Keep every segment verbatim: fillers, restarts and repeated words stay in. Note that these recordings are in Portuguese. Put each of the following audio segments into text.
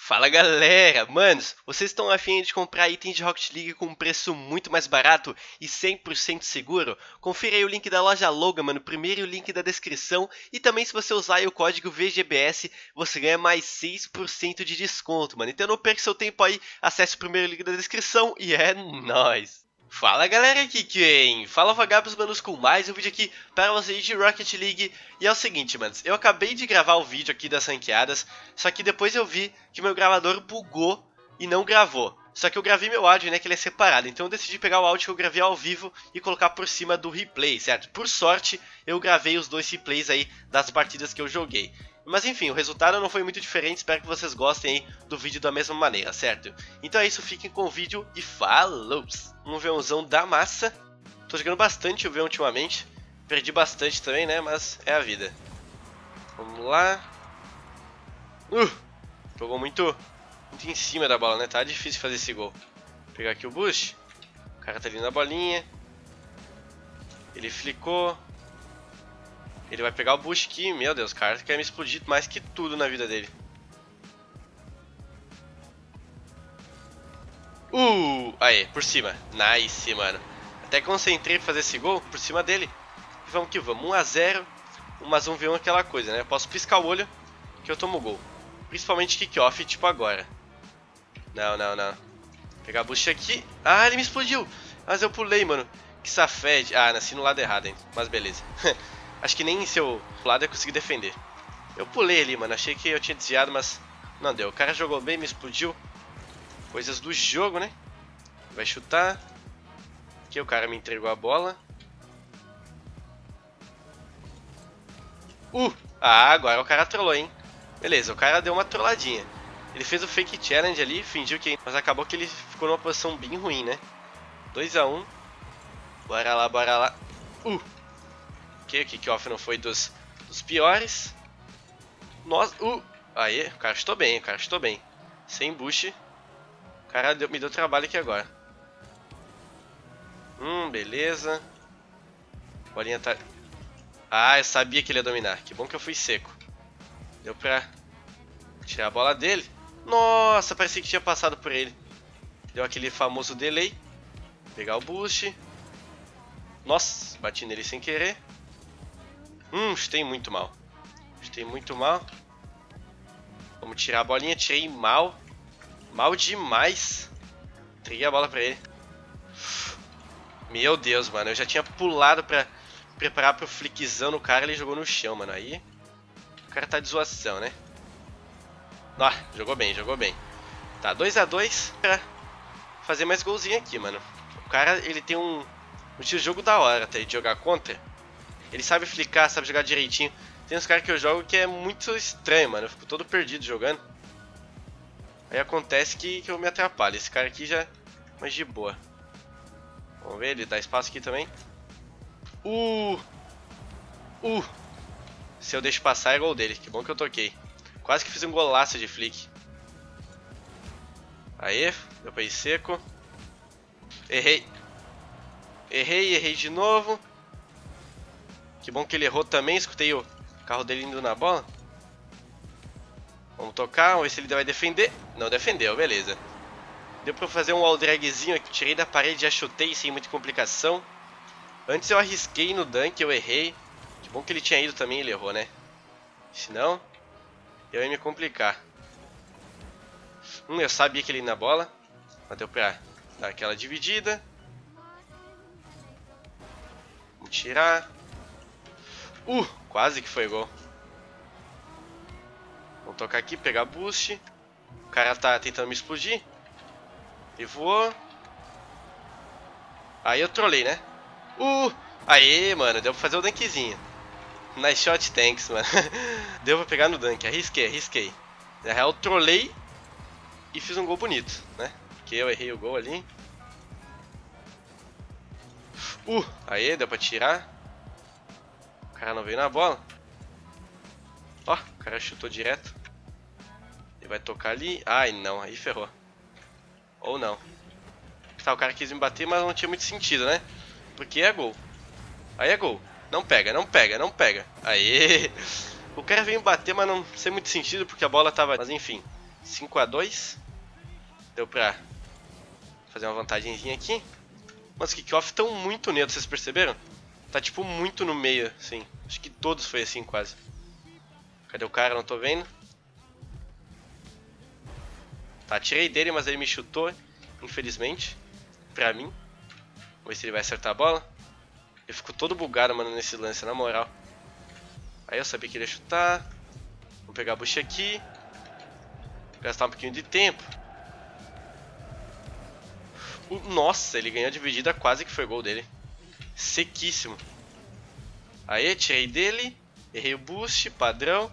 Fala galera, manos, vocês estão afim de comprar itens de Rocket League com um preço muito mais barato e cem por cento seguro? Confira aí o link da loja Logan, mano, primeiro o link da descrição e também se você usar aí o código V G B S, você ganha mais seis por cento de desconto, mano. Então não perca seu tempo aí, acesse o primeiro link da descrição e é nóis! Fala galera, aqui quem? Fala vagabos manos com mais um vídeo aqui para vocês de Rocket League. E é o seguinte, manos, eu acabei de gravar o vídeo aqui das ranqueadas, só que depois eu vi que meu gravador bugou e não gravou. Só que eu gravei meu áudio, né, que ele é separado, então eu decidi pegar o áudio que eu gravei ao vivo e colocar por cima do replay, certo? Por sorte, eu gravei os dois replays aí das partidas que eu joguei. Mas enfim, o resultado não foi muito diferente, espero que vocês gostem aí do vídeo da mesma maneira, certo? Então é isso, fiquem com o vídeo e falou! Um Vãozão da massa. Tô jogando bastante o V ultimamente, perdi bastante também, né, mas é a vida. Vamos lá. Uh, jogou muito, muito em cima da bola, né, tá difícil fazer esse gol. Vou pegar aqui o boost, o cara tá ali na bolinha. Ele flicou. Ele vai pegar o boost aqui, meu Deus, o cara quer me explodir mais que tudo na vida dele. Uh, aí, por cima, nice, mano. Até concentrei pra fazer esse gol por cima dele. E vamos que vamos, um a zero, mas um v um é aquela coisa, né? Eu posso piscar o olho que eu tomo gol. Principalmente kick-off, tipo agora. Não, não, não. Vou pegar boost aqui. Ah, ele me explodiu. Mas eu pulei, mano. Que safede. Ah, nasci no lado errado, hein. Mas beleza. Acho que nem em seu lado eu consegui defender. Eu pulei ali, mano. Achei que eu tinha desviado, mas não deu. O cara jogou bem, me explodiu. Coisas do jogo, né? Vai chutar. Aqui o cara me entregou a bola. Uh! Ah, agora o cara trollou, hein? Beleza, o cara deu uma trolladinha. Ele fez o fake challenge ali, fingiu que... Mas acabou que ele ficou numa posição bem ruim, né? dois a um. Bora lá, bora lá. Uh! Ok, o kickoff não foi dos, dos piores. Nossa, uh! Aí, o cara chutou bem, o cara chutou bem. Sem boost. O cara deu, me deu trabalho aqui agora. Hum, beleza. Bolinha tá... Ah, eu sabia que ele ia dominar. Que bom que eu fui seco. Deu pra tirar a bola dele. Nossa, parecia que tinha passado por ele. Deu aquele famoso delay. Pegar o boost. Nossa, bati nele sem querer. Hum, chutei muito mal. Chutei muito mal. Vamos tirar a bolinha. Tirei mal. Mal demais. Entreguei a bola pra ele. Meu Deus, mano. Eu já tinha pulado pra preparar pro flickzão no cara. Ele jogou no chão, mano. Aí o cara tá de zoação, né? Ah, jogou bem, jogou bem. Tá, dois a dois pra fazer mais golzinho aqui, mano. O cara, ele tem um, um estilo de jogo da hora, tá? De jogar contra. Ele sabe flicar, sabe jogar direitinho. Tem uns caras que eu jogo que é muito estranho, mano. Eu fico todo perdido jogando. Aí acontece que, que eu me atrapalho. Esse cara aqui já... Mas de boa. Vamos ver, ele dá espaço aqui também. Uh! Uh! Se eu deixo passar é gol dele. Que bom que eu toquei. Quase que fiz um golaço de flick. Aê, deu pra ir seco. Errei. Errei, errei de novo. Que bom que ele errou também. Escutei o carro dele indo na bola. Vamos tocar, vamos ver se ele vai defender. Não defendeu, beleza. Deu pra fazer um wall dragzinho aqui. Tirei da parede, já chutei sem muita complicação. Antes eu arrisquei no dunk, eu errei. Que bom que ele tinha ido também, ele errou, né? Senão, eu ia me complicar. Hum, eu sabia que ele ia na bola. Mas deu pra dar aquela dividida. Vamos tirar. Uh, quase que foi gol. Vamos tocar aqui, pegar boost. O cara tá tentando me explodir. Ele voou. Aí eu trolei, né? Uh! Aê, mano, deu pra fazer o dunkzinho. Nice shot, thanks, mano. Deu pra pegar no dunk, arrisquei, arrisquei. Na real, trolei e fiz um gol bonito, né? Porque eu errei o gol ali. Uh! Aê, deu pra tirar. O cara não veio na bola. Ó, o cara chutou direto. Ele vai tocar ali. Ai, não, aí ferrou. Ou não. Tá, o cara quis me bater, mas não tinha muito sentido, né? Porque é gol. Aí é gol. Não pega, não pega, não pega. Aê! O cara veio me bater, mas não sem muito sentido, porque a bola tava... Mas enfim. cinco a dois. Deu pra fazer uma vantagemzinha aqui. Mas os kickoff estão muito neutros, vocês perceberam? Tá tipo muito no meio, assim. Acho que todos foi assim quase. Cadê o cara? Não tô vendo. Tá, tirei dele, mas ele me chutou, infelizmente. Pra mim. Vamos ver se ele vai acertar a bola. Ele ficou todo bugado, mano, nesse lance, na moral. Aí eu sabia que ele ia chutar. Vamos pegar a bucha aqui. Gastar um pouquinho de tempo. Nossa, ele ganhou a dividida, quase que foi gol dele. Sequíssimo. Aí, tirei dele. Errei o boost, padrão.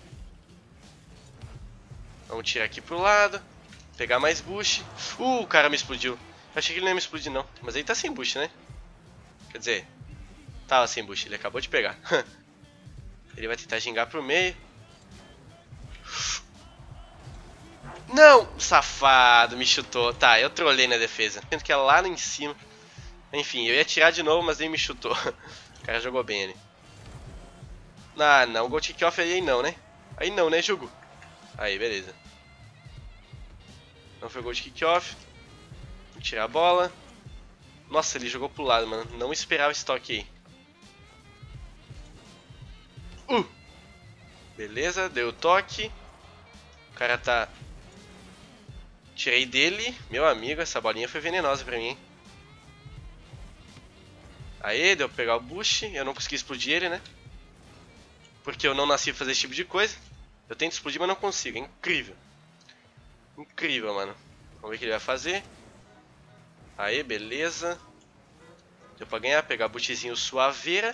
Vamos tirar aqui pro lado. Pegar mais boost. Uh, o cara me explodiu. Eu achei que ele não ia me explodir não. Mas ele tá sem boost, né? Quer dizer, tava sem boost, ele acabou de pegar. Ele vai tentar gingar pro meio. Não! Safado, me chutou. Tá, eu trolei na defesa. Sendo que é lá em cima. Enfim, eu ia tirar de novo, mas ele me chutou. O cara jogou bem ali. Ah, não. O gol de kickoff aí não, né? Aí não, né, jogo? Aí, beleza. Não foi gol de kickoff. Vou tirar a bola. Nossa, ele jogou pro lado, mano. Não esperava esse toque aí. Uh! Beleza, deu o toque. O cara tá... Tirei dele. Meu amigo, essa bolinha foi venenosa pra mim, hein? Aí, deu pra pegar o boost. Eu não consegui explodir ele, né? Porque eu não nasci pra fazer esse tipo de coisa. Eu tento explodir, mas não consigo. É incrível. Incrível, mano. Vamos ver o que ele vai fazer. Aí, beleza. Deu pra ganhar. Pegar o boostzinho suaveira.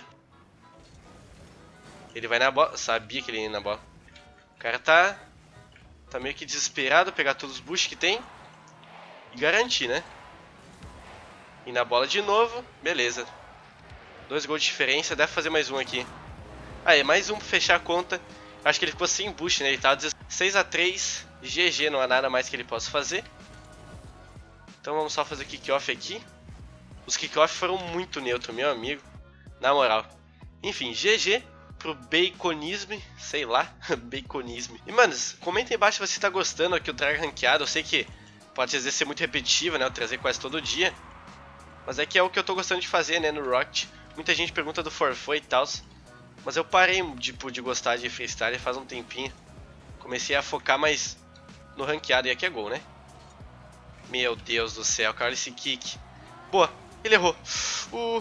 Ele vai na bola. Sabia que ele ia na bola. O cara tá... Tá meio que desesperado. Pegar todos os boosts que tem. E garantir, né? E na bola de novo. Beleza. Dois gols de diferença. Deve fazer mais um aqui. Aí, mais um pra fechar a conta. Acho que ele ficou sem boost, né? Ele tava seis a três. G G, não há nada mais que ele possa fazer. Então vamos só fazer o kickoff aqui. Os kickoff foram muito neutros, meu amigo. Na moral. Enfim, G G pro Baconisme. Sei lá, Baconisme. E, manos, comenta aí embaixo se você tá gostando que eu traga ranqueado. Eu sei que pode às vezes ser muito repetitivo, né? Eu trazer quase todo dia. Mas é que é o que eu tô gostando de fazer, né? No Rocket. Muita gente pergunta do Forfã e tal. Mas eu parei tipo, de gostar de freestyle faz um tempinho. Comecei a focar mais no ranqueado. E aqui é gol, né? Meu Deus do céu, cara, esse kick. Boa, ele errou. Uh.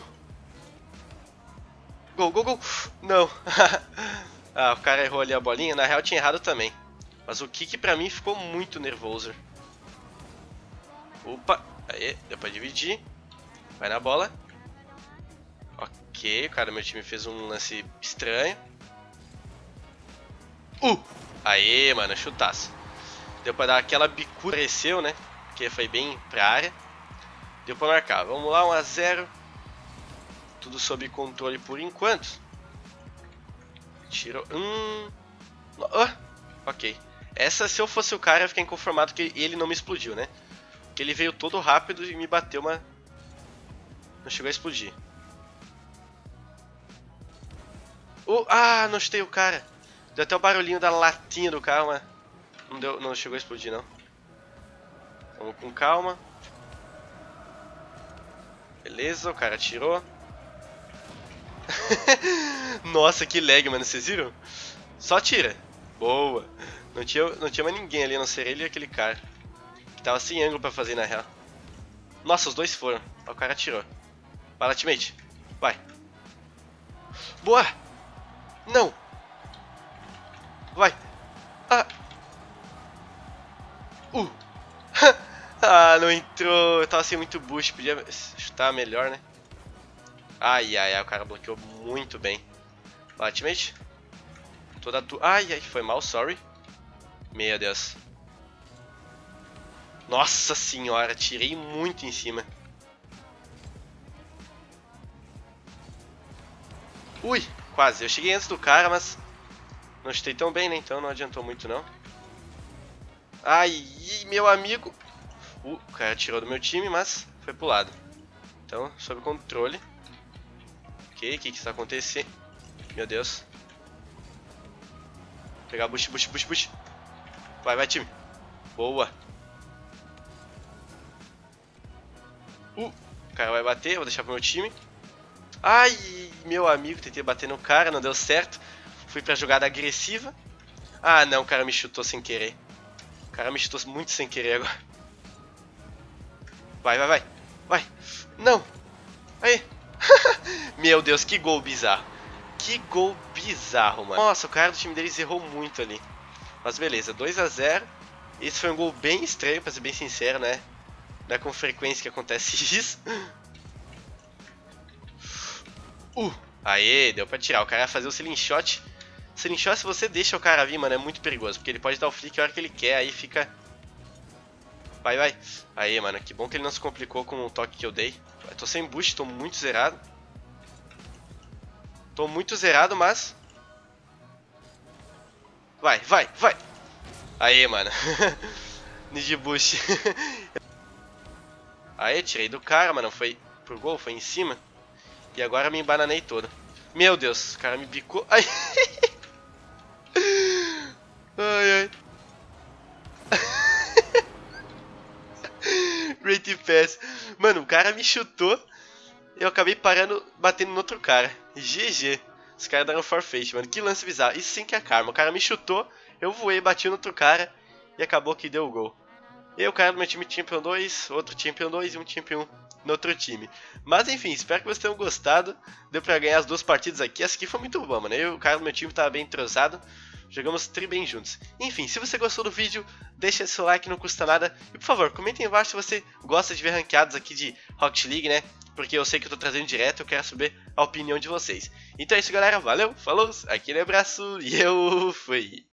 Gol, gol, gol. Não. Ah, o cara errou ali a bolinha. Na real tinha errado também. Mas o kick pra mim ficou muito nervoso. Opa, aí, deu pra dividir. Vai na bola. Ok, o cara do meu time fez um lance estranho. Uh! Aê, mano, chutaço. Deu pra dar aquela bicuda, apareceu, né? Porque foi bem pra área. Deu pra marcar. Vamos lá, um a zero. Tudo sob controle por enquanto. Tirou. Hum. Ah, ok. Essa, se eu fosse o cara, eu ia ficar inconformado que ele não me explodiu, né? Porque ele veio todo rápido e me bateu, mas não chegou a explodir. Uh, ah, não chutei o cara. Deu até o barulhinho da latinha do carro, mas não, deu, não chegou a explodir, não. Vamos com calma. Beleza, o cara tirou. Nossa, que lag, mano, vocês viram? Só tira. Boa. Não tinha, não tinha mais ninguém ali, a não ser ele e aquele cara. Que tava sem ângulo pra fazer, na real. Nossa, os dois foram. O cara tirou. Vai lá, teammate. Vai. Boa. Não. Vai. Ah. Uh. Ah, não entrou. Eu tava sem muito boost. Podia chutar melhor, né? Ai, ai, ai. O cara bloqueou muito bem. Vai, teammate. Toda tu... Ai, ai. Foi mal, sorry. Meu Deus. Nossa senhora. Tirei muito em cima. Ui. Quase. Eu cheguei antes do cara, mas... Não chutei tão bem, né? Então não adiantou muito, não. Ai, meu amigo. Uh, o cara tirou do meu time, mas foi pro lado. Então, sob controle. Ok, o que que está acontecendo? Meu Deus. Vou pegar boost, boost, boost, boost. Vai, vai, time. Boa. Uh, o cara vai bater, vou deixar pro meu time. Ai, meu amigo, tentei bater no cara, não deu certo. Fui pra jogada agressiva. Ah, não, o cara me chutou sem querer. O cara me chutou muito sem querer agora. Vai, vai, vai. Vai. Não. Aí. Meu Deus, que gol bizarro. Que gol bizarro, mano. Nossa, o cara do time deles errou muito ali. Mas beleza, dois a zero. Esse foi um gol bem estranho, pra ser bem sincero, né? Não é com frequência que acontece isso. Uh, aê, deu pra tirar. O cara vai fazer o ceiling shot. Ceiling shot, se você deixa o cara vir, mano, é muito perigoso. Porque ele pode dar o flick a hora que ele quer, aí fica... Vai, vai. Aê, mano, que bom que ele não se complicou com o toque que eu dei. Eu tô sem boost, tô muito zerado. Tô muito zerado, mas... Vai, vai, vai. Aê, mano. Need boost. Aê, tirei do cara, mano. Foi pro gol, foi em cima. E agora me embananei todo. Meu Deus, o cara me bicou. Ai, ai, ai. Great pass. Mano, o cara me chutou. Eu acabei parando, batendo no outro cara. G G. Os caras deram forfeit, mano. Que lance bizarro. Isso sim que é karma. O cara me chutou, eu voei, bati no outro cara. E acabou que deu o gol. E o cara do meu time Champion dois, outro Champion dois e um Champion um no outro time. Mas enfim, espero que vocês tenham gostado. Deu pra ganhar as duas partidas aqui. Essa aqui foi muito boa, mano. Eu e o cara do meu time tava bem entrosado. Jogamos tri bem juntos. Enfim, se você gostou do vídeo, deixa seu like, não custa nada. E por favor, comenta aí embaixo se você gosta de ver ranqueados aqui de Rocket League, né? Porque eu sei que eu tô trazendo direto, eu quero saber a opinião de vocês. Então é isso, galera. Valeu, falou, aquele abraço e eu fui.